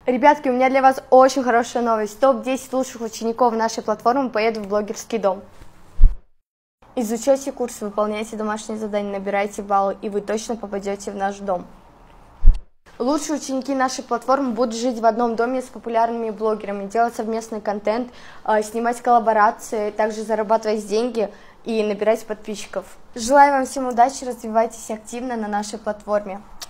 Ребятки, у меня для вас очень хорошая новость. Топ-10 лучших учеников нашей платформы поедут в блогерский дом. Изучайте курс, выполняйте домашние задания, набирайте баллы, и вы точно попадете в наш дом. Лучшие ученики нашей платформы будут жить в одном доме с популярными блогерами, делать совместный контент, снимать коллаборации, также зарабатывать деньги и набирать подписчиков. Желаю вам всем удачи, развивайтесь активно на нашей платформе.